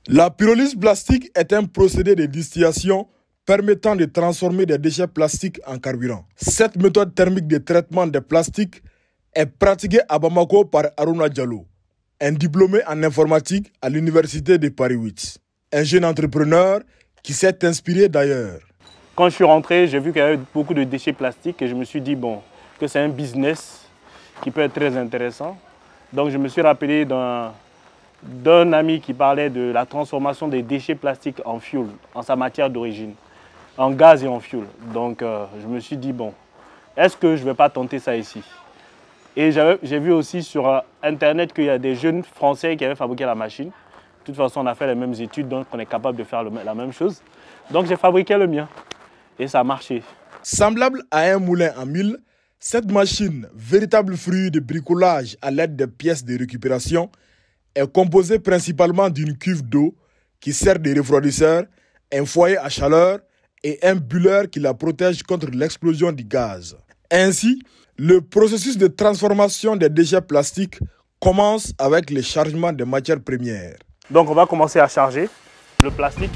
La pyrolyse plastique est un procédé de distillation permettant de transformer des déchets plastiques en carburant. Cette méthode thermique de traitement des plastiques est pratiquée à Bamako par Aruna Diallo, un diplômé en informatique à l'université de Paris 8. Un jeune entrepreneur qui s'est inspiré d'ailleurs. Quand je suis rentré, j'ai vu qu'il y avait beaucoup de déchets plastiques et je me suis dit que c'est un business qui peut être très intéressant. Donc je me suis rappelé d'un ami qui parlait de la transformation des déchets plastiques en fuel, en sa matière d'origine, en gaz et en fuel. Donc je me suis dit, est-ce que je ne vais pas tenter ça ici? Et j'ai vu aussi sur Internet qu'il y a des jeunes Français qui avaient fabriqué la machine. De toute façon, on a fait les mêmes études, donc on est capable de faire la même chose. Donc j'ai fabriqué le mien et ça a marché. Semblable à un moulin à mille, cette machine, véritable fruit de bricolage à l'aide de pièces de récupération, est composée principalement d'une cuve d'eau qui sert de refroidisseur, un foyer à chaleur et un bulleur qui la protège contre l'explosion du gaz. Ainsi, le processus de transformation des déchets plastiques commence avec le chargement des matières premières. Donc on va commencer à charger le plastique.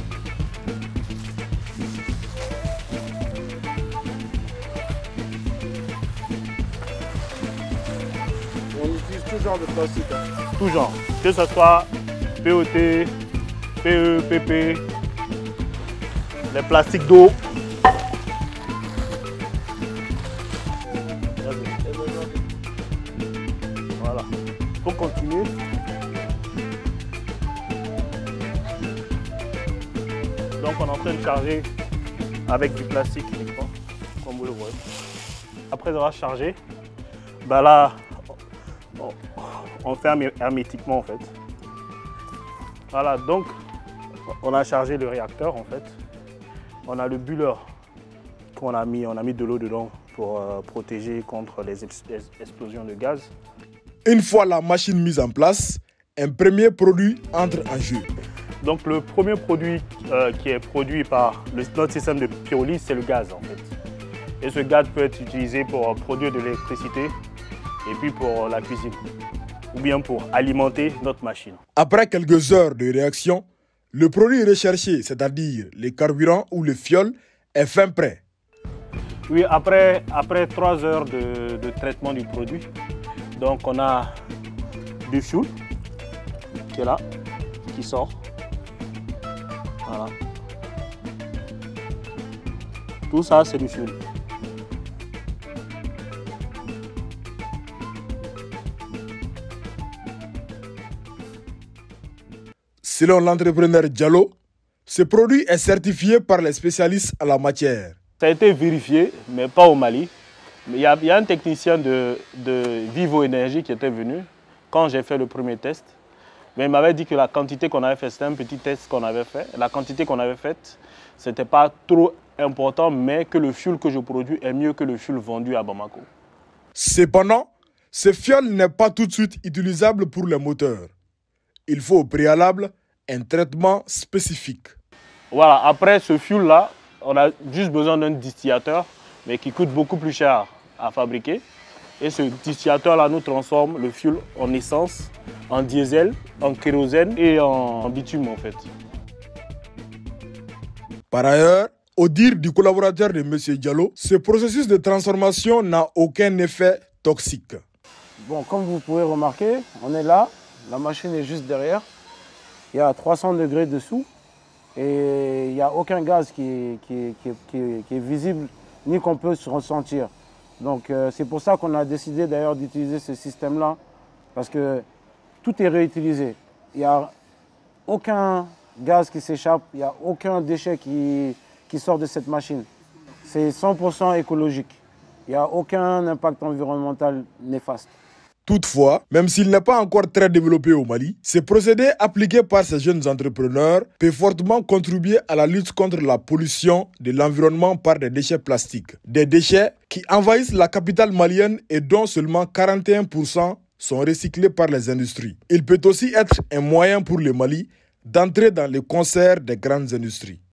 On utilise tout genre de plastique. Tout genre, que ce soit PET, PE, PP, les plastiques d'eau. Voilà, il faut continuer. Donc on est en train de charger avec du plastique uniquement, comme vous le voyez. Après avoir chargé, là, on ferme hermétiquement en fait. Voilà, donc on a chargé le réacteur en fait. On a le buller qu'on a mis de l'eau dedans pour protéger contre les explosions de gaz. Une fois la machine mise en place, un premier produit entre en jeu. Donc le premier produit qui est produit par notre système de pyrolyse, c'est le gaz en fait. Et ce gaz peut être utilisé pour produire de l'électricité et puis pour la cuisine, ou bien pour alimenter notre machine. Après quelques heures de réaction, le produit recherché, c'est-à-dire le carburant ou le fioul, est fin prêt. Oui, après 3 heures de traitement du produit, donc on a du fioul qui est là, qui sort. Voilà. Tout ça, c'est du fioul. Selon l'entrepreneur Diallo, ce produit est certifié par les spécialistes en la matière. Ça a été vérifié, mais pas au Mali. Il y a un technicien de Vivo Énergie qui était venu quand j'ai fait le premier test. Mais il m'avait dit que la quantité qu'on avait fait, c'était un petit test qu'on avait fait. La quantité qu'on avait faite, ce n'était pas trop important, mais que le fioul que je produis est mieux que le fioul vendu à Bamako. Cependant, ce fioul n'est pas tout de suite utilisable pour les moteurs. Il faut au préalable un traitement spécifique. Voilà, après ce fioul-là, on a juste besoin d'un distillateur, mais qui coûte beaucoup plus cher à fabriquer. Et ce distillateur-là nous transforme le fioul en essence, en diesel, en kérosène et en bitume en fait. Par ailleurs, au dire du collaborateur de M. Diallo, ce processus de transformation n'a aucun effet toxique. Bon, comme vous pouvez remarquer, on est là, la machine est juste derrière. Il y a 300 degrés dessous et il n'y a aucun gaz qui est visible ni qu'on peut se ressentir. Donc c'est pour ça qu'on a décidé d'ailleurs d'utiliser ce système-là parce que tout est réutilisé. Il n'y a aucun gaz qui s'échappe, il n'y a aucun déchet qui sort de cette machine. C'est 100% écologique. Il n'y a aucun impact environnemental néfaste. Toutefois, même s'il n'est pas encore très développé au Mali, ce procédé appliqué par ces jeunes entrepreneurs peut fortement contribuer à la lutte contre la pollution de l'environnement par des déchets plastiques. Des déchets qui envahissent la capitale malienne et dont seulement 41% sont recyclés par les industries. Il peut aussi être un moyen pour le Mali d'entrer dans le concert des grandes industries.